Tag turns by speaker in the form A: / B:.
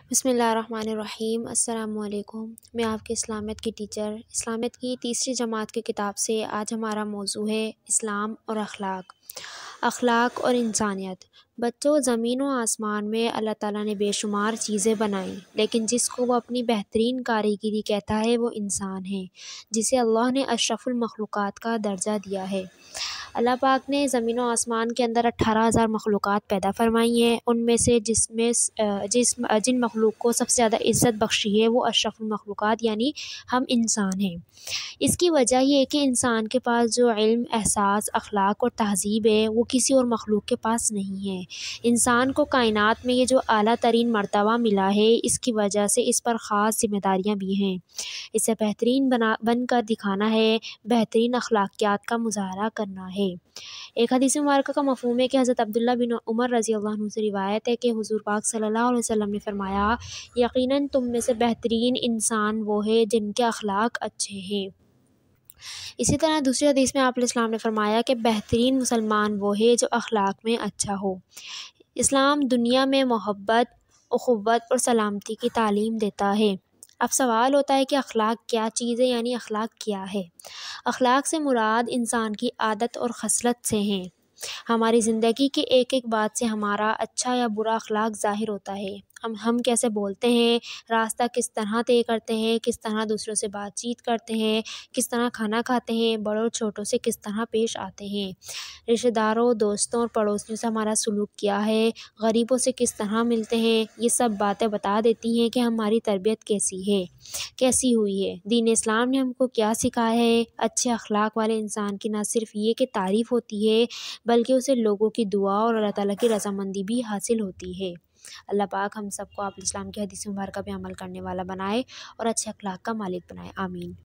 A: بسم اللہ الرحمن الرحیم۔ السلام علیکم۔ میں آپ کے اسلامیت کی ٹیچر، اسلامیت کی تیسری جماعت کی کتاب سے آج ہمارا موضوع ہے اسلام اور اخلاق اور انسانیت۔ بچوں، زمین و آسمان میں اللہ تعالیٰ نے بے شمار چیزیں بنائیں، لیکن جس کو وہ اپنی بہترین کاریگری کہتا ہے وہ انسان ہے، جسے اللہ نے اشرف المخلوقات کا درجہ دیا ہے۔ اللہ پاک نے زمین و آسمان کے اندر 18,000 مخلوقات پیدا فرمائی ہیں۔ ان میں سے جن مخلوق کو سب سے زیادہ عزت بخشی ہے وہ اشرف المخلوقات یعنی ہم انسان ہیں۔ اس کی وجہ یہ ہے کہ انسان کے پاس جو علم، احساس، اخلاق اور تہذیب ہے وہ کسی اور مخلوق کے پاس نہیں ہے۔ انسان کو کائنات میں یہ جو اعلیٰ ترین مرتبہ ملا ہے، اس کی وجہ سے اس پر خاص ذمہ داریاں بھی ہیں۔ اسے بہترین بن کر دکھانا ہے، بہترین اخلاقیات کا مظاہرہ کرنا ہے۔ ایک حدیث مبارکہ کا مفہوم ہے کہ حضرت عبداللہ بن عمر رضی اللہ عنہ سے روایت ہے کہ حضور پاک صلی اللہ علیہ وسلم نے فرمایا، یقیناً تم میں سے بہترین انسان وہ ہے جن کے اخلاق اچھے ہیں۔ اسی طرح دوسری حدیث میں آپ علیہ السلام نے فرمایا کہ بہترین مسلمان وہ ہے جو اخلاق میں اچھا ہو۔ اسلام دنیا میں محبت، اخوت اور سلامتی کی تعلیم دیتا ہے۔ اب سوال ہوتا ہے کہ اخلاق کیا چیز ہے، یعنی اخلاق کیا ہے؟ اخلاق سے مراد انسان کی عادت اور خصلت سے ہیں۔ ہماری زندگی کی ایک ایک بات سے ہمارا اچھا یا برا اخلاق ظاہر ہوتا ہے۔ ہم کیسے بولتے ہیں، راستہ کس طرح طے کرتے ہیں، کس طرح دوسروں سے بات چیت کرتے ہیں، کس طرح کھانا کھاتے ہیں، بڑوں چھوٹوں سے کس طرح پیش آتے ہیں، رشتہ داروں، دوستوں اور پڑوسیوں سے ہمارا سلوک کیا ہے، غریبوں سے کس طرح ملتے ہیں، یہ سب باتیں بتا دیتی ہیں کہ ہماری تربیت کیسی ہوئی ہے۔ دین اسلام نے ہم کو کیا سکھایا ہے؟ اچھے اخلاق والے انسان کی نہ صرف یہ کہ تعریف ہوتی ہے، بلکہ اسے لوگوں کی دعا اور اللہ تعالیٰ کی رضامندی بھی حاصل ہوتی ہے۔ اللہ پاک ہم سب کو آپ اسلام کی حدیث مبارکہ پہ عمل کرنے والا بنائے اور اچھے اخلاق کا مالک بنائے، آمین۔